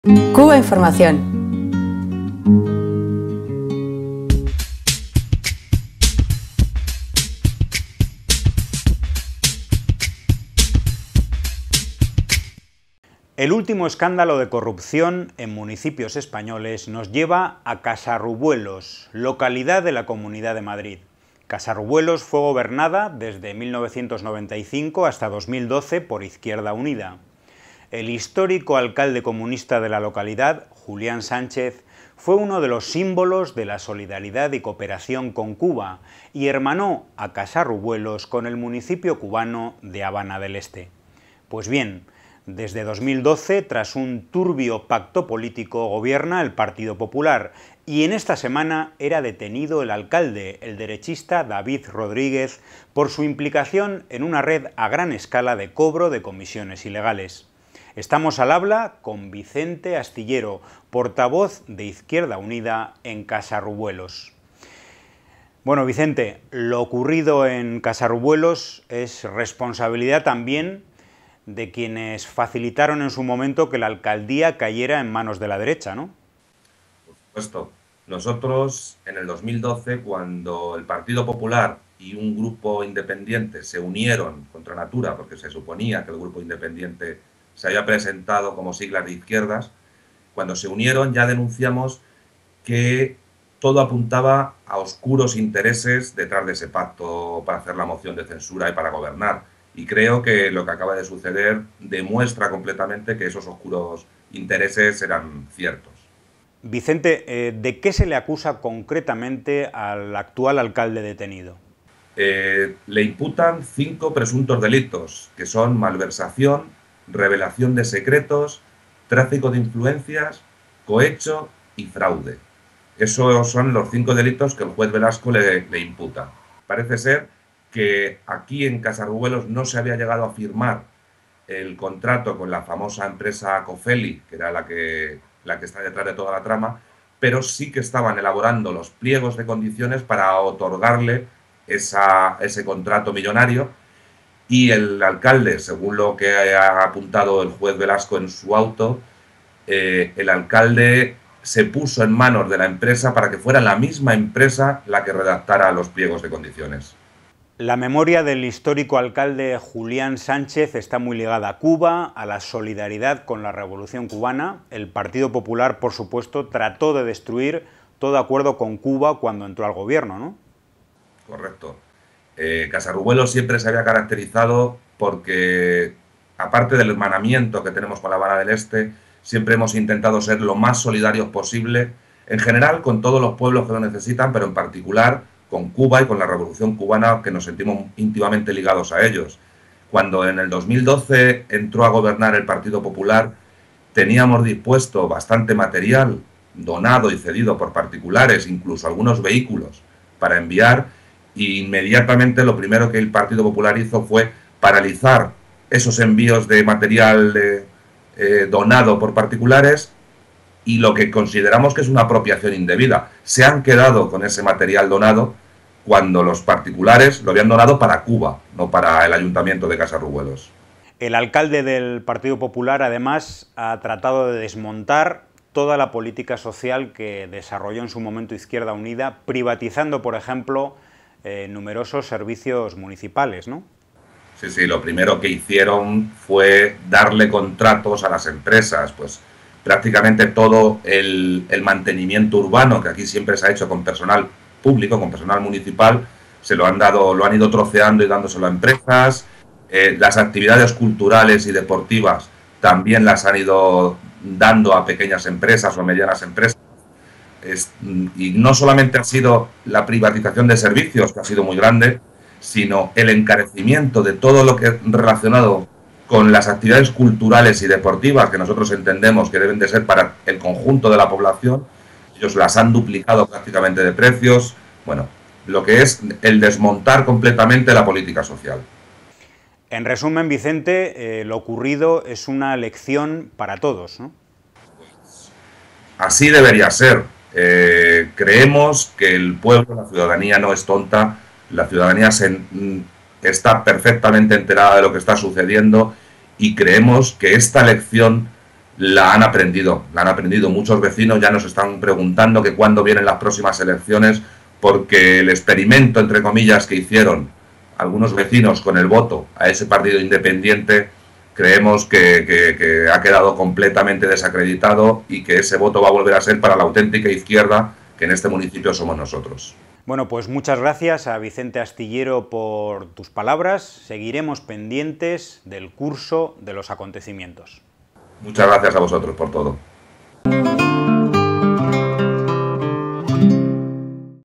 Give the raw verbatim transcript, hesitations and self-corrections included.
Cuba Información. El último escándalo de corrupción en municipios españoles nos lleva a Casarrubuelos, localidad de la Comunidad de Madrid. Casarrubuelos fue gobernada desde mil novecientos noventa y cinco hasta dos mil doce por Izquierda Unida. El histórico alcalde comunista de la localidad, Julián Sánchez, fue uno de los símbolos de la solidaridad y cooperación con Cuba y hermanó a Casarrubuelos con el municipio cubano de Habana del Este. Pues bien, desde dos mil doce, tras un turbio pacto político, gobierna el Partido Popular y en esta semana era detenido el alcalde, el derechista David Rodríguez, por su implicación en una red a gran escala de cobro de comisiones ilegales. Estamos al habla con Vicente Astillero, portavoz de Izquierda Unida en Casarrubuelos. Bueno, Vicente, lo ocurrido en Casarrubuelos es responsabilidad también de quienes facilitaron en su momento que la alcaldía cayera en manos de la derecha, ¿no? Por supuesto. Nosotros, en el dos mil doce, cuando el Partido Popular y un grupo independiente se unieron contra Natura, porque se suponía que el grupo independiente se había presentado como siglas de izquierdas, cuando se unieron ya denunciamos que todo apuntaba a oscuros intereses detrás de ese pacto para hacer la moción de censura y para gobernar. Y creo que lo que acaba de suceder demuestra completamente que esos oscuros intereses eran ciertos. Vicente, eh, ¿de qué se le acusa concretamente al actual alcalde detenido? Eh, le imputan cinco presuntos delitos, que son malversación, revelación de secretos, tráfico de influencias, cohecho y fraude. Esos son los cinco delitos que el juez Velasco le, le imputa. Parece ser que aquí en Casarrubuelos no se había llegado a firmar el contrato con la famosa empresa Cofeli, que era la que, la que está detrás de toda la trama, pero sí que estaban elaborando los pliegos de condiciones para otorgarle esa, ese contrato millonario. Y el alcalde, según lo que ha apuntado el juez Velasco en su auto, eh, el alcalde se puso en manos de la empresa para que fuera la misma empresa la que redactara los pliegos de condiciones. La memoria del histórico alcalde Julián Sánchez está muy ligada a Cuba, a la solidaridad con la Revolución Cubana. El Partido Popular, por supuesto, trató de destruir todo acuerdo con Cuba cuando entró al gobierno, ¿no? Correcto. Eh, Casarrubuelos siempre se había caracterizado porque, aparte del hermanamiento que tenemos con la Habana del Este, siempre hemos intentado ser lo más solidarios posible, en general con todos los pueblos que lo necesitan, pero en particular con Cuba y con la Revolución Cubana, que nos sentimos íntimamente ligados a ellos. Cuando en el dos mil doce entró a gobernar el Partido Popular, teníamos dispuesto bastante material donado y cedido por particulares, incluso algunos vehículos, para enviar, y inmediatamente lo primero que el Partido Popular hizo fue paralizar esos envíos de material eh, eh, donado por particulares, y lo que consideramos que es una apropiación indebida. Se han quedado con ese material donado cuando los particulares lo habían donado para Cuba, no para el Ayuntamiento de Casarrubuelos. El alcalde del Partido Popular, además, ha tratado de desmontar toda la política social que desarrolló en su momento Izquierda Unida, privatizando, por ejemplo, eh, numerosos servicios municipales, ¿no? Sí, sí, lo primero que hicieron fue darle contratos a las empresas, pues prácticamente todo el, el mantenimiento urbano, que aquí siempre se ha hecho con personal público, con personal municipal, se lo han dado, lo han ido troceando y dándoselo a empresas. Eh, las actividades culturales y deportivas también las han ido dando a pequeñas empresas o medianas empresas. Es, y no solamente ha sido la privatización de servicios, que ha sido muy grande, sino el encarecimiento de todo lo que es relacionado con las actividades culturales y deportivas que nosotros entendemos que deben de ser para el conjunto de la población. Ellos las han duplicado prácticamente de precios. Bueno, lo que es el desmontar completamente la política social. En resumen, Vicente, eh, lo ocurrido es una lección para todos, ¿no? Así debería ser. Eh, creemos que el pueblo, la ciudadanía no es tonta, la ciudadanía se, está perfectamente enterada de lo que está sucediendo y creemos que esta lección la han aprendido, la han aprendido. Muchos vecinos ya nos están preguntando que cuándo vienen las próximas elecciones, porque el experimento, entre comillas, que hicieron algunos vecinos con el voto a ese partido independiente, creemos que, que, que ha quedado completamente desacreditado y que ese voto va a volver a ser para la auténtica izquierda, que en este municipio somos nosotros. Bueno, pues muchas gracias a Vicente Astillero por tus palabras. Seguiremos pendientes del curso de los acontecimientos. Muchas gracias a vosotros por todo.